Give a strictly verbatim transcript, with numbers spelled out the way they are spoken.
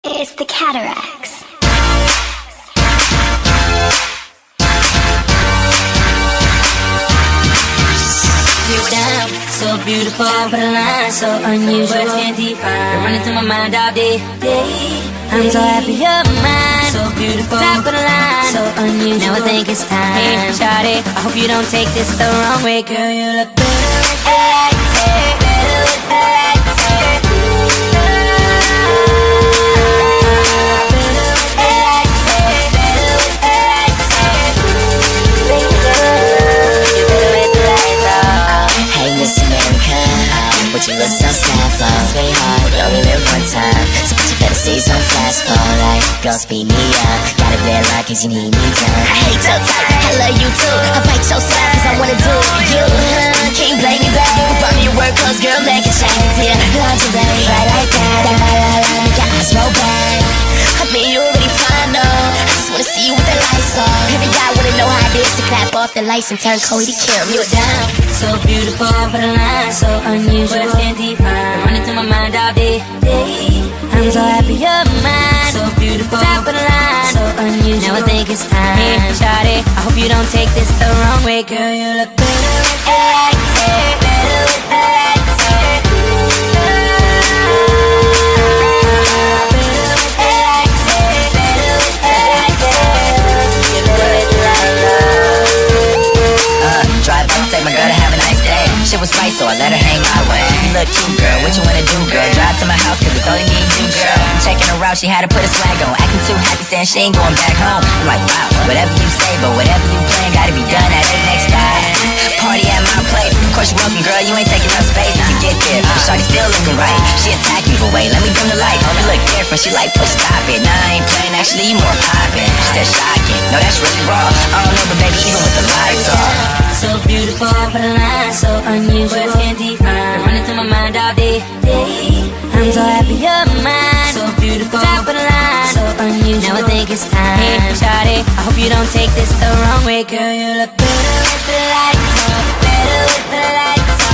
It's the cataracts. You're down, so beautiful, top of the line, so unusual. Words can't define. You're running through my mind all day, day. I'm so happy you're mine. So beautiful, top of the line, so unusual. Now I think it's time. Hey, shawty, I hope you don't take this the wrong way, girl. You look better with the lights, hey, better with the lights, hey. But you look so sad for sweetheart, we only live one time, so put your fantasies on fast forward. Girl, speed me up, got a red light cause you need me done. I hate your type, I love you too, I fight your side cause I wanna do you. Can't blame me, babe, brought me your work clothes, girl, make a change. Yeah, lingerie, right like that, la la la la, make your eyes roll back. I mean, you already fine though, I just wanna see you with the lights on. Every guy wanna know how it is to clap off the lights and turn Chloe to Kim. You're down, so beautiful, top of the line, so unusual. Words can't define. Running through my mind all day, day. I'm so happy you're mine. So beautiful, top of the line, so unusual. Now I think it's time. Hey, shawty, I hope you don't take this the wrong way, girl. You look better with the lights, hey, better with the lights, hey. Take my girl to have a nice day. Shit was right, so I let her hang my way. You look cute, girl, what you wanna do, girl? Drive to my house, cause it's only me and you, girl. I'm checking her out, she had to put a swag on. Acting too happy, saying she ain't going back home. I'm like, wow, whatever you say, but whatever you plan, gotta be done at the next time. Party at my place, of course you're welcome, girl, you ain't taking up space to get there. But shawty still looking right, she attacked me, but wait, let me dim the light. Oh, you look different, she like, push, stop it. Nah, I ain't playing, actually, you more poppin'. She said shocking, no, that's really raw. I don't know, but baby, even with the lights off. So beautiful, top of the line, so unusual. Words can't define. Running through my mind all day, day. I'm so happy you're mine. So beautiful, top of the line, so unusual. Now I think it's time. Hey, shawty, I hope you don't take this the wrong way, girl. You look better with the lights on, better with the lights on.